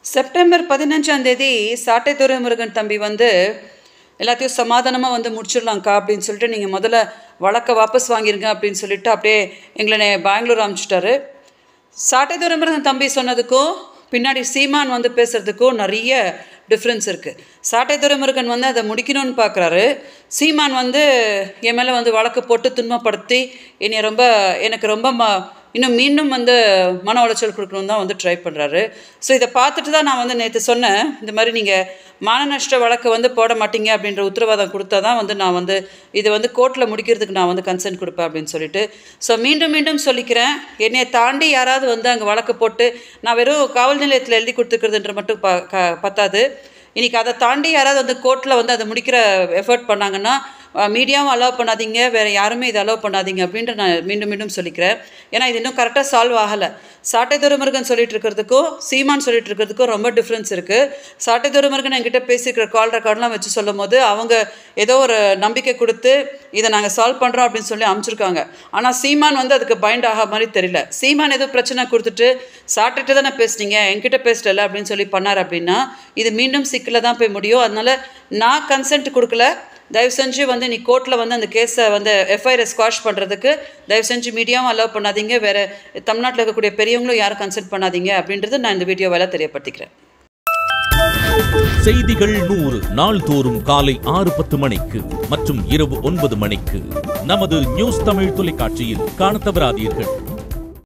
September 15ஆம் தேதி சாட்டை துரைமுருகன் தம்பி வந்து எல்லாத்தையும் சமாதானமாக வந்து முடிச்சிடலாம்க்கா அப்படின்னு சொல்லிட்டு நீங்கள் முதல்ல வழக்கை வாபஸ் வாங்கிருங்க அப்படின்னு சொல்லிட்டு அப்படியே எங்களை பெங்களூர் அனுப்பிச்சிட்டாரு. சாட்டை துரைமுருகன் தம்பி சொன்னதுக்கும் பின்னாடி சீமான் வந்து பேசுகிறதுக்கும் நிறைய டிஃப்ரென்ஸ் இருக்குது. சாட்டை துரைமுருகன் வந்து அதை முடிக்கணும்னு பார்க்குறாரு. சீமான் வந்து என் மேலே வந்து வழக்கு போட்டு துன்பப்படுத்தி எனக்கு ரொம்ப இன்னும் மீண்டும் வந்து மன உளைச்சல் கொடுக்கணுன்னு தான் வந்து ட்ரை பண்ணுறாரு. ஸோ இதை பார்த்துட்டு தான் நான் வந்து நேற்று சொன்னேன், இந்த மாதிரி நீங்கள் மான நஷ்ட வழக்கு வந்து போட மாட்டீங்க அப்படின்ற உத்தரவாதம் கொடுத்தா தான் வந்து நான் வந்து இதை வந்து கோர்ட்டில் முடிக்கிறதுக்கு நான் வந்து கன்சென்ட் கொடுப்பேன் அப்படின்னு சொல்லிட்டு. ஸோ மீண்டும் சொல்லிக்கிறேன், என்னை தாண்டி யாராவது வந்து அங்கே வழக்கு போட்டு நான் வெறும் காவல் நிலையத்தில் எழுதி கொடுத்துக்கிறதுன்ற மட்டும் பத்தாது. இன்றைக்கி அதை தாண்டி யாராவது வந்து கோர்ட்டில் வந்து அதை முடிக்கிற எஃபர்ட் பண்ணாங்கன்னா மீடியாவும் அலோவ் பண்ணாதீங்க, வேறு யாருமே இதை அலோவ் பண்ணாதீங்க அப்படின்ட்டு நான் மீண்டும் சொல்லிக்கிறேன். ஏன்னா இது இன்னும் கரெக்டாக சால்வ் ஆகலை. சாட்டை துரைமுருகன் சொல்லிட்டு இருக்கிறதுக்கும் சீமான் சொல்லிட்டு இருக்கிறதுக்கும் ரொம்ப டிஃப்ரென்ஸ் இருக்குது. சாட்டை துரைமுருகன் என்கிட்ட பேசிக்கிற கால் ரெக்கார்ட்லாம் வச்சு சொல்லும் போது அவங்க ஏதோ ஒரு நம்பிக்கை கொடுத்து இதை நாங்கள் சால்வ் பண்ணுறோம் அப்படின்னு சொல்லி அனுப்பிச்சிருக்காங்க. ஆனால் சீமான் வந்து அதுக்கு பைண்ட் ஆக மாதிரி தெரியல. சீமான் ஏதோ பிரச்சனை கொடுத்துட்டு சாட்டைட்டு தானே பேசுனீங்க, என்கிட்ட பேசிட்டல அப்படின்னு சொல்லி பண்ணார் அப்படின்னா இது மீண்டும் சிக்கலில் தான் போய் முடியும். அதனால் நான் கன்சென்ட் கொடுக்கல. தயவு செஞ்சு வந்து நீ கோர்ட்டில் வந்து அந்த கேஸை வந்து எஃப்ஐஆரை ஸ்குவாஷ் பண்ணுறதுக்கு தயவு செஞ்சு மீடியாவும் அலோவ் பண்ணாதீங்க, வேறு தமிழ்நாட்டில் இருக்கக்கூடிய பெரியவங்களும் யாரும் கன்சல்ட் பண்ணாதீங்க அப்படின்றது நான் இந்த வீடியோவால் தெரியப்படுத்திக்கிறேன். செய்திகள் 100 நாள்தோறும் காலை 6:10 மணிக்கு மற்றும் இரவு 9 மணிக்கு நமது நியூஸ் தமிழ் தொலைக்காட்சியில் காணத் தவறாதீர்கள்.